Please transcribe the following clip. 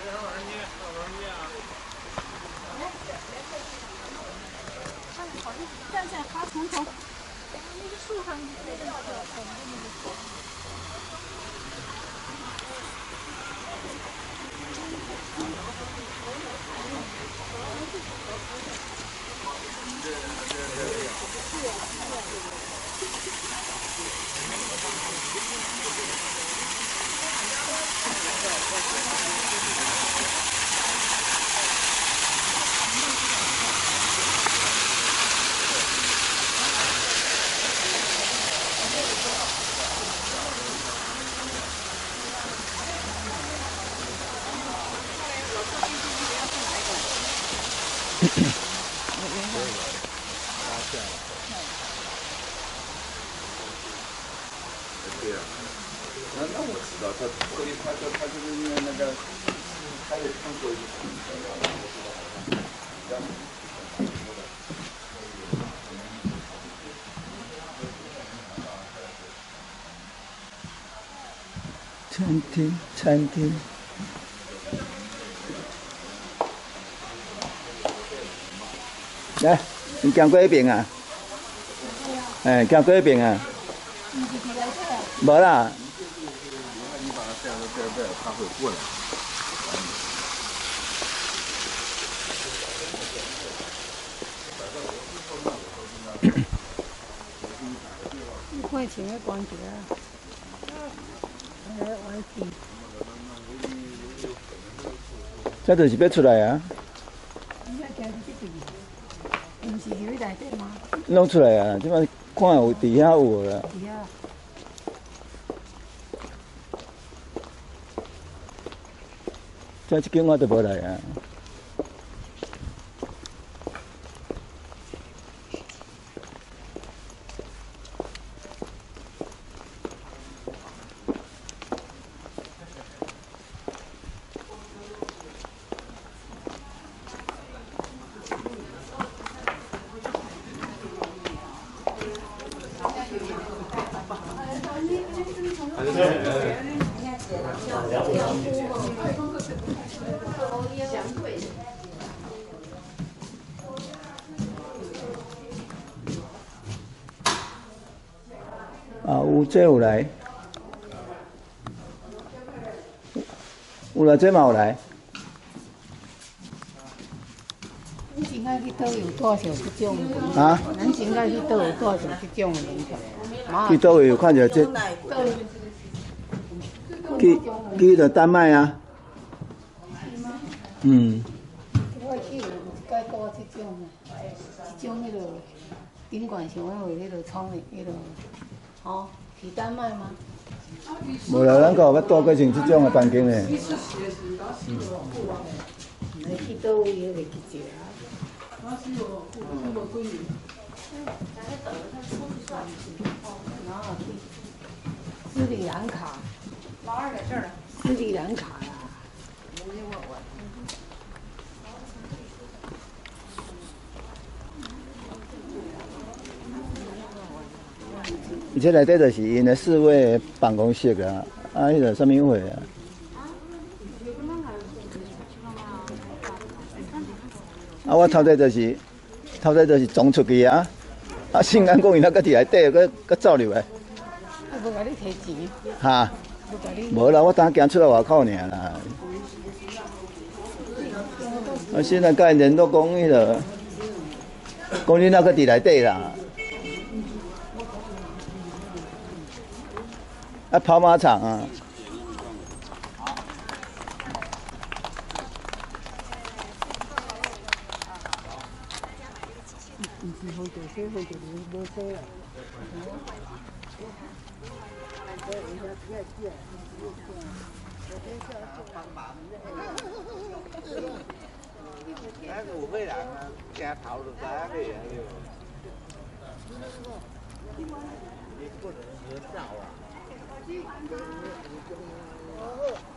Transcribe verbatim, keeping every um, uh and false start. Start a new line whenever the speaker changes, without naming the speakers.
站在花丛头，那个树上那个小虫的那个。
对呀，那那我知道，他所以他他他就是因为那个，他也看过一次。
餐厅，餐厅。来，你行过一边啊？哎，行过一边啊？无啦。
你把它这样这样这样，它会过来。
一块钱的关节啊，还玩具。
这就是要出来啊。
唔是喺内底吗？
弄出来啊！即摆看有底下有啦。
底下。
这一间我都无来啊。啊，有这有来，有来这嘛有来。
咱现在去倒有多少这种？
啊？
咱现在去倒有多少这种人才？
去倒位有看着这？去去着丹麦啊。嗯。
我去有介多这种，这种迄个宾馆想要有迄个创的迄个，哦，去丹麦吗？
无啦，咱个有捌住过像这种的环境嘞。
嗯。来去倒位迄个去食。斯里兰卡。老二在这儿。斯里兰卡呀。
而且内底就是因的四位办公室啊，啊，迄个什么会啊？啊，我头底就是，头底就是撞出去啊！啊，新安公园那个伫内底，搁搁走入来。
啊，无甲你提钱。
哈？无啦，我当行出来外口尔啦。啊，现在甲因联络讲迄个，讲你那个伫内底啦。啊，跑马场啊。
Cái ngủ với đạn cha thảo được đá cái gì vậy? Đi quân nhớ nào à?